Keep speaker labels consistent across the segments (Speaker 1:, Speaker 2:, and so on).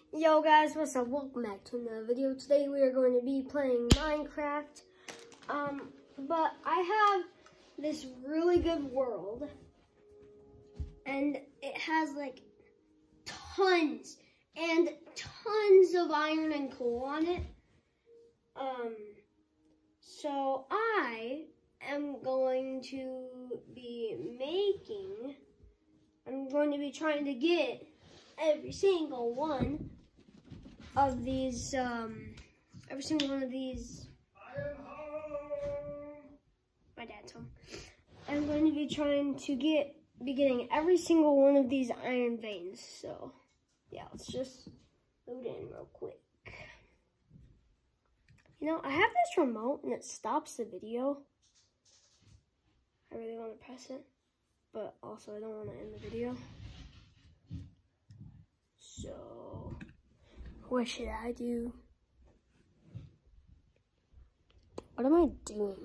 Speaker 1: Yo guys, what's up? Welcome back to another video. Today we are going to be playing Minecraft. But I have this really good world. And it has like tons and tons of iron and coal on it. So I am going to be trying to get every single one of these, my dad's home. I'm going to be trying to be getting every single one of these iron veins. So, yeah, let's just load in real quick. You know, I have this remote and it stops the video. I really want to press it, but also I don't want to end the video. So, what should I do? What am I doing?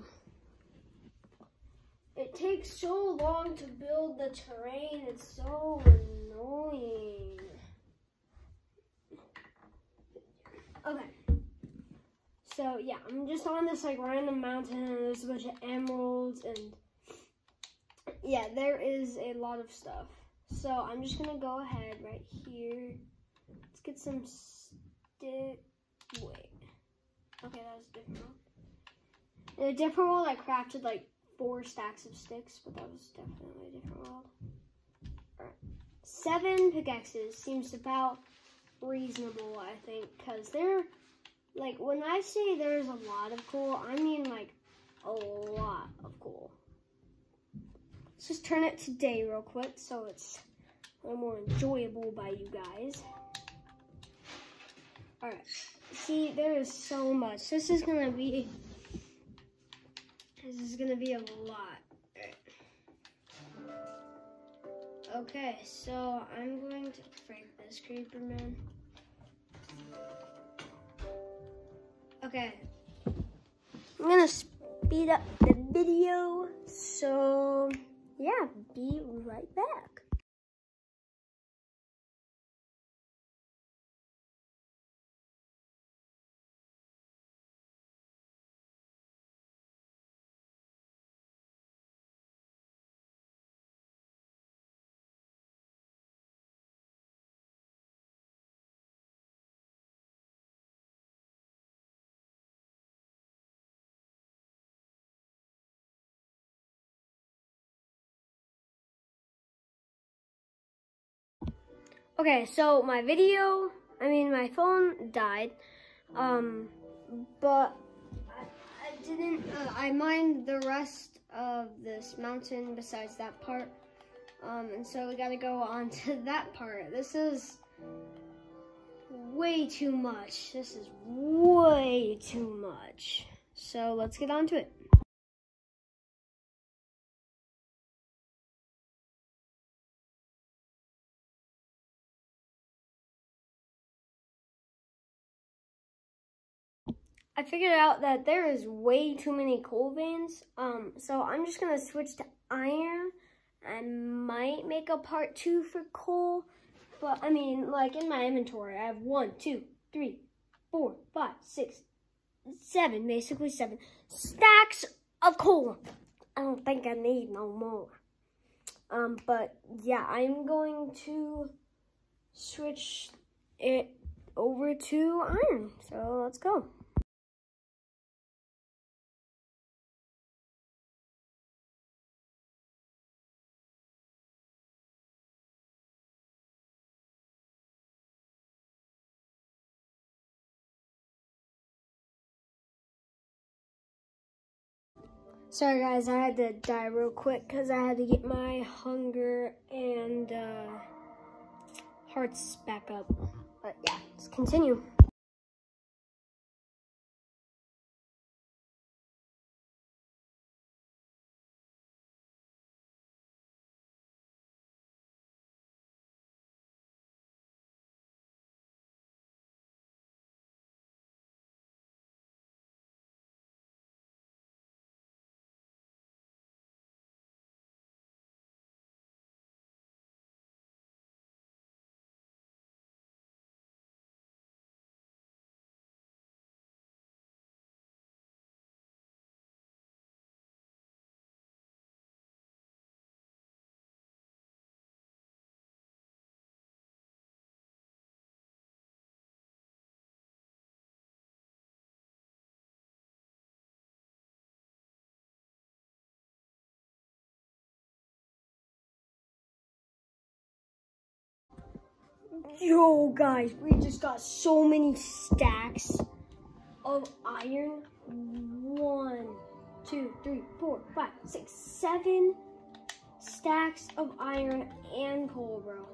Speaker 1: It takes so long to build the terrain. It's so annoying. Okay. So, yeah, I'm just on this, like, random mountain, and there's a bunch of emeralds, and, yeah, there is a lot of stuff. So, I'm just gonna go ahead right here. Let's get some stick. Wait. Okay, that was a different world. In a different world, I crafted, like, 4 stacks of sticks, but that was definitely a different world. Alright. 7 pickaxes seems about reasonable, I think, because they're, like, when I say there's a lot of coal, I mean, like, a lot of coal. Let's just turn it to day real quick so it's a little more enjoyable by you guys. Alright. See, there is so much. This is gonna be a lot. Okay, so I'm going to break this creeper, man. Okay. I'm gonna speed up the video. So, yeah, be right back. Okay, so my phone died, but I mined the rest of this mountain besides that part, and so we gotta go on to that part. This is way too much. This is way too much. So let's get on to it. I figured out that there is way too many coal veins, so I'm just gonna switch to iron. I might make a part 2 for coal, but I mean, like in my inventory, I have 1, 2, 3, 4, 5, 6, 7, basically 7 stacks of coal. I don't think I need no more. But yeah, I'm going to switch it over to iron, so let's go. Sorry guys, I had to die real quick because I had to get my hunger and hearts back up. But yeah, let's continue. Yo, guys, we just got so many stacks of iron. 1, 2, 3, 4, 5, 6, 7 stacks of iron and coal, bro.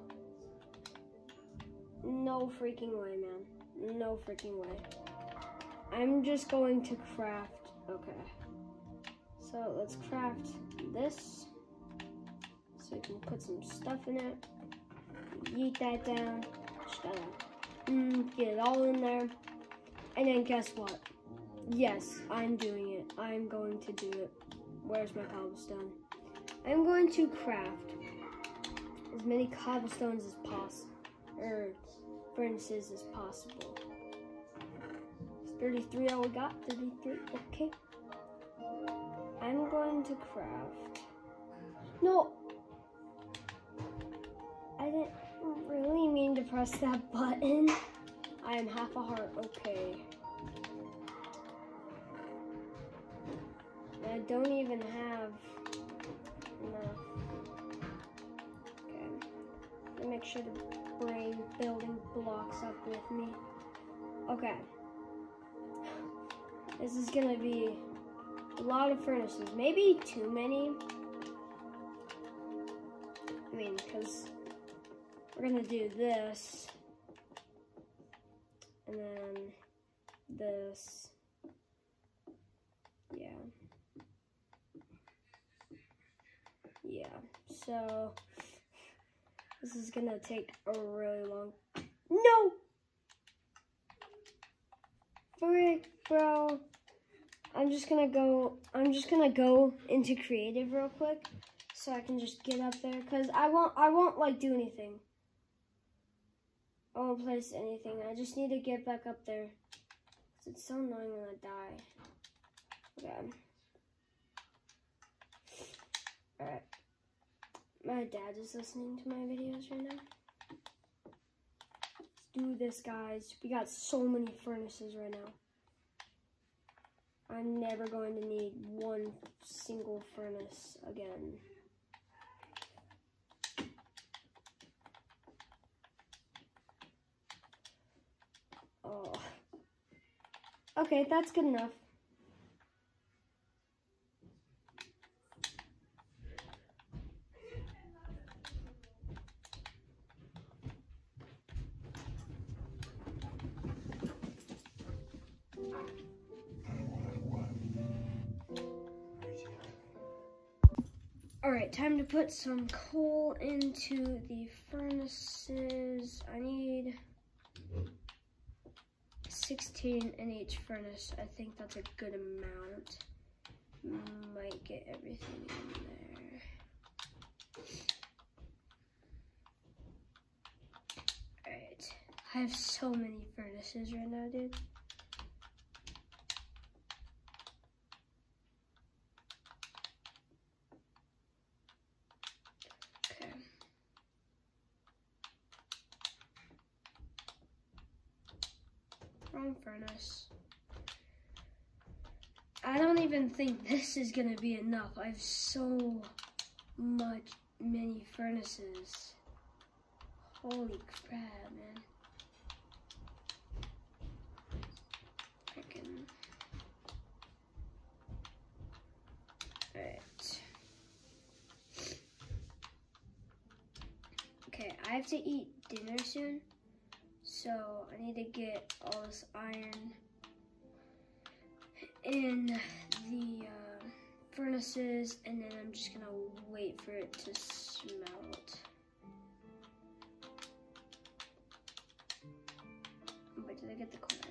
Speaker 1: No freaking way, man. No freaking way. I'm just going to craft. Okay. So let's craft this. So we can put some stuff in it. Yeet that down. Just gotta get it all in there. And then guess what? Yes, I'm doing it. I'm going to do it. Where's my cobblestone? I'm going to craft as many cobblestones as possible, or furnaces as possible. 33 all we got. 33. Okay. I'm going to craft. No. I didn't really mean to press that button. I am half a heart. Okay. I don't even have enough. Okay. Let me make sure to bring building blocks up with me. Okay. This is gonna be a lot of furnaces. Maybe too many. I mean, because we're gonna do this. And then this. Yeah. Yeah, so this is gonna take a really long. No! Frick, bro. I'm just gonna go into creative real quick so I can just get up there, because I won't like do anything. I won't place anything. I just need to get back up there. It's so annoying when I die. Okay. Alright. My dad is listening to my videos right now. Let's do this, guys. We got so many furnaces right now. I'm never going to need one single furnace again. Oh. Okay, that's good enough. Alright, time to put some coal into the furnaces. I need 16 in each furnace. I think that's a good amount. Might get everything in there. Alright, I have so many furnaces right now, dude. Wrong furnace. I don't even think this is gonna be enough. I have so many furnaces. Holy crap, man. Frickin'. Alright. Okay, I have to eat dinner soon. So I need to get all this iron in the furnaces, and then I'm just gonna wait for it to smelt. Wait, did I get the coal?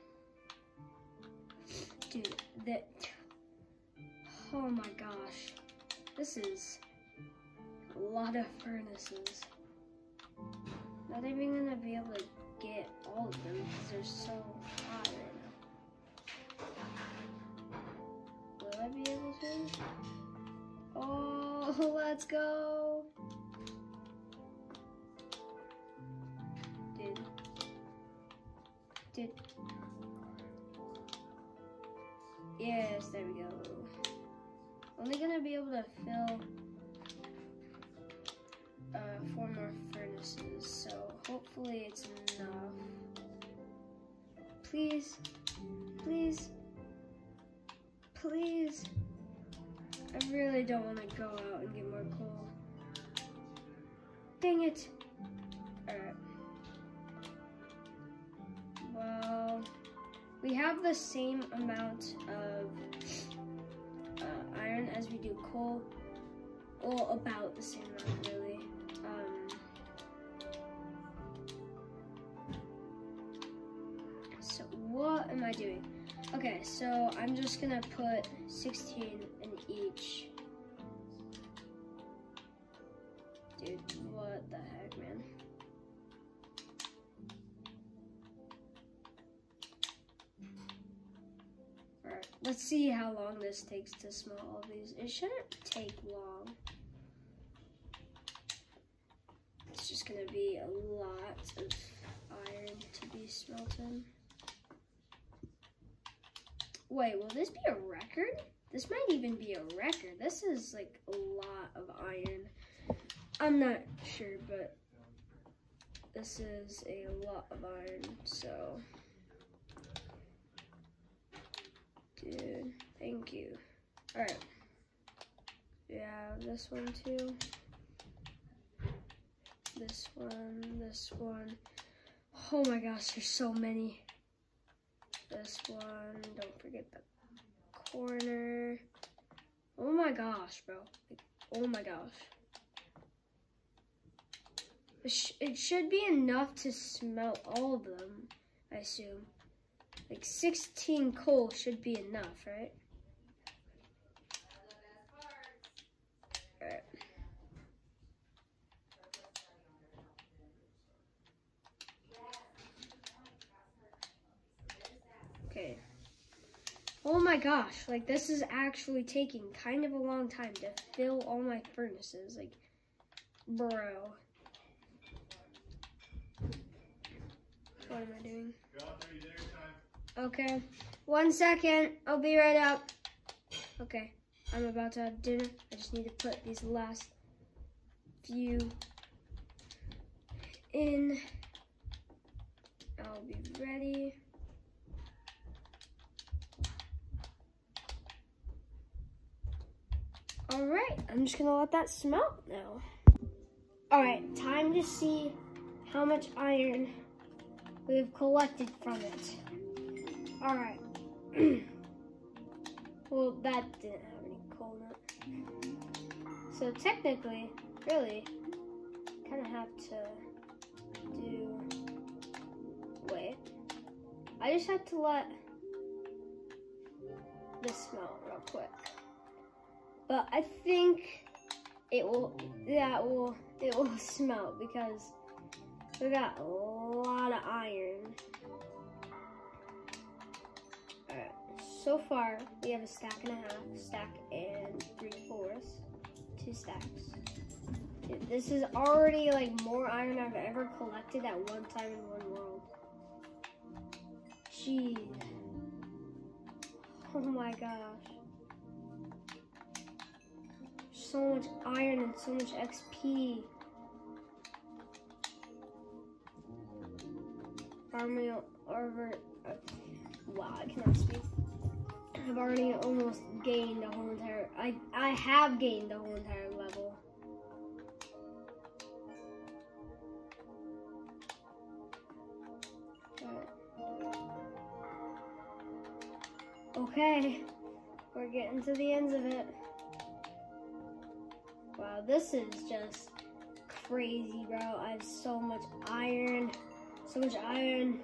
Speaker 1: Okay. Dude, oh my gosh. This is a lot of furnaces. Not even gonna be able to get all of them because they're so hot right now. Will I be able to? Oh, let's go. Dude. Yes, there we go. Only gonna be able to fill 4 more furnaces, so Hopefully it's enough. Please, please, please. I really don't want to go out and get more coal. Dang it. Alright. Well, we have the same amount of iron as we do coal. Well, about the same amount, really. So what am I doing? Okay, so I'm just gonna put 16 in each. Dude, what the heck, man? Alright, let's see how long this takes to smelt all these. It shouldn't take long. It's just gonna be a lot of iron to be smelted. Wait, will this be a record? This might even be a record. This is like a lot of iron. I'm not sure, but this is a lot of iron, so. Dude, thank you. All right. Yeah, this one too. This one. Oh my gosh, there's so many. This one, don't forget the corner. Oh my gosh, bro. Like, oh my gosh. It should be enough to smelt all of them, I assume. Like 16 coal should be enough, right? Alright. Okay. Oh my gosh, like this is actually taking kind of a long time to fill all my furnaces. Like, bro. What am I doing? Okay, 1 second, I'll be right up. Okay, I'm about to have dinner. I just need to put these last few in. I'll be ready. All right, I'm just gonna let that smelt now. All right, time to see how much iron we've collected from it. All right. Well, that didn't have any coal in it. So technically, really, kind of have to do, wait. I just have to let this smelt real quick. But I think it will smelt because we got a lot of iron. Alright, so far we have a stack and a half, stack and 3/4, 2 stacks. Dude, this is already like more iron I've ever collected at one time in one world. Jeez. Oh my gosh. So much iron and so much XP. Wow, I cannot speak. I've already almost gained the whole entire, I have gained the whole entire level. Okay, we're getting to the ends of it. Wow, this is just crazy, bro. I have so much iron. So much iron.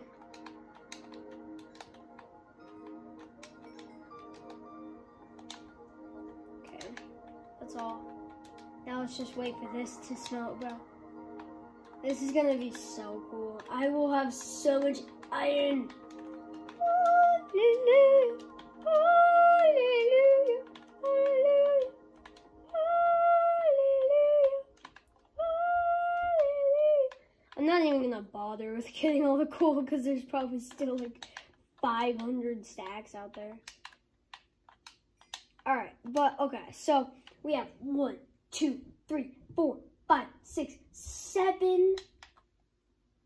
Speaker 1: Okay, that's all. Now let's just wait for this to smelt, bro. This is gonna be so cool. I will have so much iron. Hallelujah. Hallelujah. Hallelujah. I'm not even gonna bother with getting all the coal because there's probably still like 500 stacks out there. All right, but okay, so we have 1, 2, 3, 4, 5, 6, 7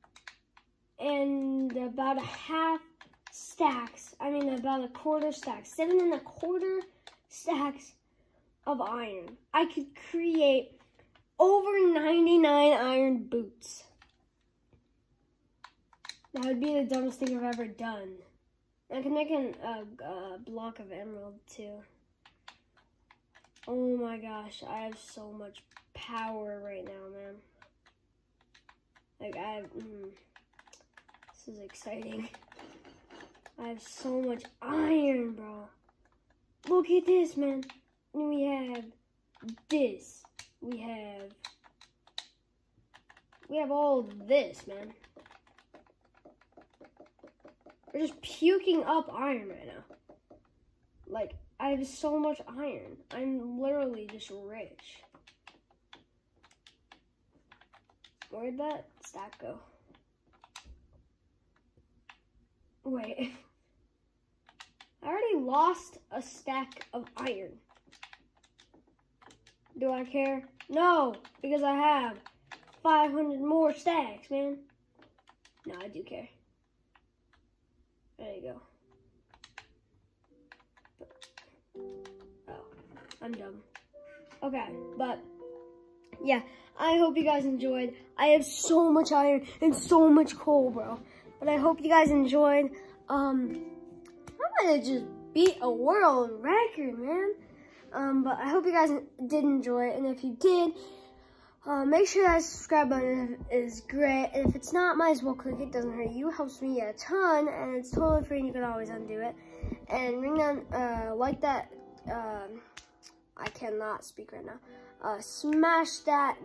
Speaker 1: and about a half stacks, about a quarter stack, 7 1/4 stacks of iron. I could create over 99 iron boots. That would be the dumbest thing I've ever done. I can make a block of emerald too. Oh my gosh, I have so much power right now, man. Like, this is exciting. I have so much iron, bro. Look at this, man. We have this. We have all this, man. We're just puking up iron right now. Like, I have so much iron. I'm literally just rich. Where'd that stack go? Wait. I already lost a stack of iron. Do I care? No, because I have 500 more stacks, man. No, I do care. There you go. Oh, I'm dumb. Okay, but yeah, I hope you guys enjoyed. I have so much iron and so much coal, bro. But I hope you guys enjoyed. I'm gonna just beat a world record, man. But I hope you guys did enjoy it, and if you did, make sure that subscribe button is great. And if it's not, might as well click it. Doesn't hurt you. Helps me a ton, and it's totally free. And you can always undo it. And ring down, like that. I cannot speak right now. Smash that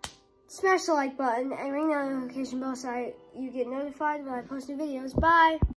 Speaker 1: smash the like button and ring that notification bell so you get notified when I post new videos. Bye.